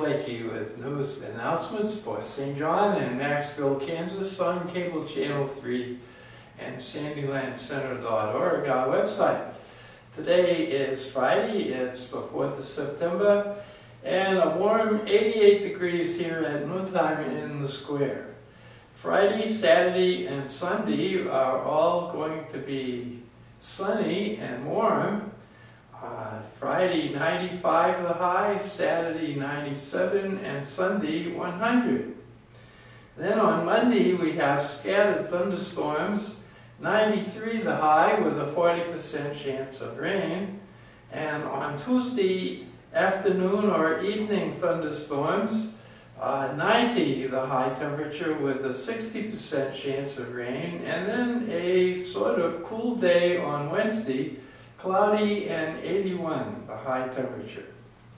Blakey with news announcements for St. John and Maxville, Kansas on Cable Channel 3 and SandylandCenter.org, our website. Today is Friday, it's the 4th of September, and a warm 88 degrees here at noontime in the square. Friday, Saturday, and Sunday are all going to be sunny and warm. Friday 95 the high, Saturday 97, and Sunday 100. Then on Monday we have scattered thunderstorms, 93 the high with a 40% chance of rain. And on Tuesday afternoon or evening thunderstorms, 90 the high temperature with a 60% chance of rain. And then a sort of cool day on Wednesday, cloudy and 81 the high temperature.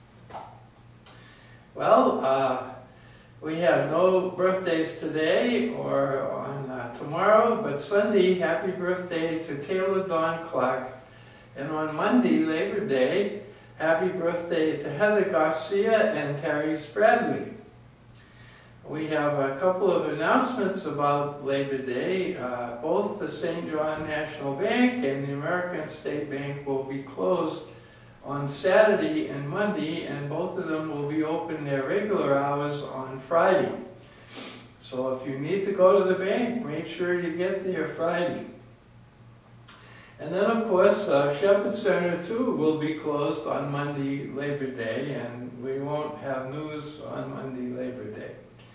Well, we have no birthdays today or on tomorrow, but Sunday, happy birthday to Taylor Dawn Clark. And on Monday, Labor Day, happy birthday to Heather Garcia and Terry Spradley. We have a couple of announcements about Labor Day. Both the St. John National Bank and the American State Bank will be closed on Saturday and Monday, and both of them will be open their regular hours on Friday. So if you need to go to the bank, make sure you get there Friday. And then of course, Shepherd Center too will be closed on Monday, Labor Day, and we won't have news on Monday, Labor Day.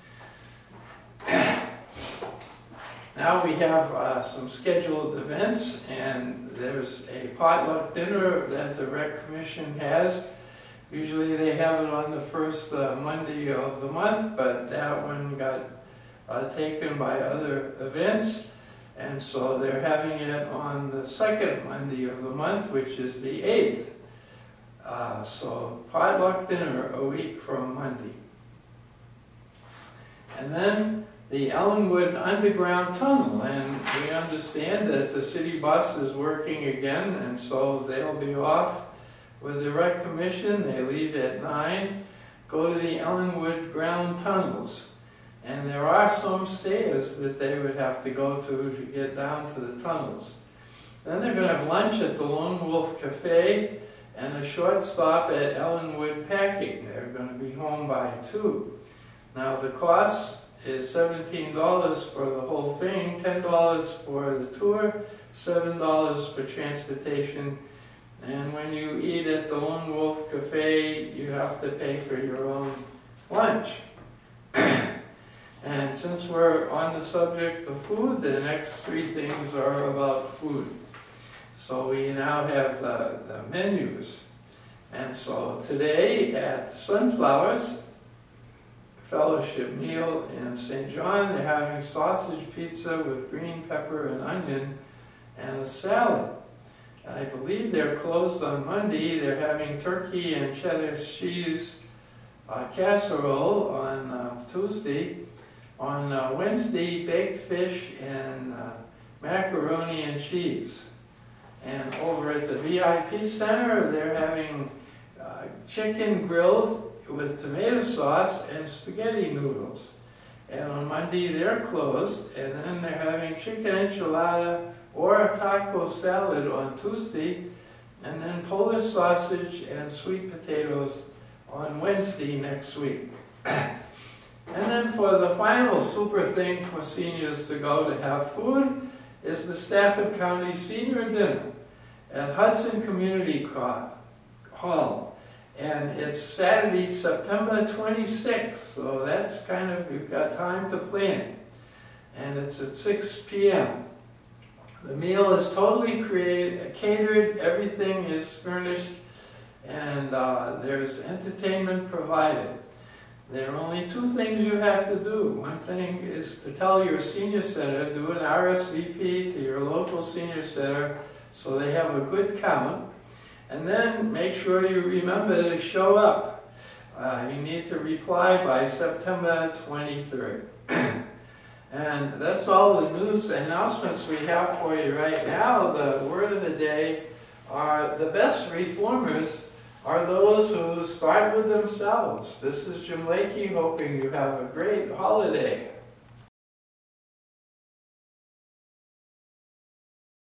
Now we have some scheduled events, and there's a potluck dinner that the Rec Commission has. Usually they have it on the first Monday of the month, but that one got taken by other events, and so they're having it on the second Monday of the month, which is the 8th. So potluck dinner a week from Monday. And then the Ellenwood Underground Tunnel, and we understand that the city bus is working again, and so they'll be off with the Rec Commission. They leave at 9, go to the Ellenwood Ground Tunnels, and there are some stairs that they would have to go to get down to the tunnels. Then they're going to have lunch at the Lone Wolf Cafe and a short stop at Ellenwood Packing. They're going to be home by 2. Now the cost is $17 for the whole thing, $10 for the tour, $7 for transportation, and when you eat at the Lone Wolf Cafe, you have to pay for your own lunch. And since we're on the subject of food, the next 3 things are about food. So we now have the menus. And so today at Sunflowers Fellowship Meal in St. John, they're having sausage pizza with green pepper and onion and a salad. I believe they're closed on Monday. They're having turkey and cheddar cheese casserole on Tuesday. On Wednesday, baked fish and macaroni and cheese. And over at the VIP Center, they're having chicken grilled with tomato sauce and spaghetti noodles. And on Monday they're closed, and then they're having chicken enchilada or a taco salad on Tuesday, and then Polish sausage and sweet potatoes on Wednesday next week. And then for the final super thing for seniors to go to have food is the Stafford County Senior Dinner at Hudson Community Hall. And it's Saturday, September 26th, so that's kind of, you've got time to plan. And it's at 6 p.m. The meal is totally catered, everything is furnished, and there's entertainment provided. There are only 2 things you have to do. One thing is to tell your senior center, do an RSVP to your local senior center so they have a good count. And then make sure you remember to show up. You need to reply by September 23rd. And that's all the news announcements we have for you right now. The word of the day are the best reformers are those who start with themselves. This is Jim Lakey, hoping you have a great holiday.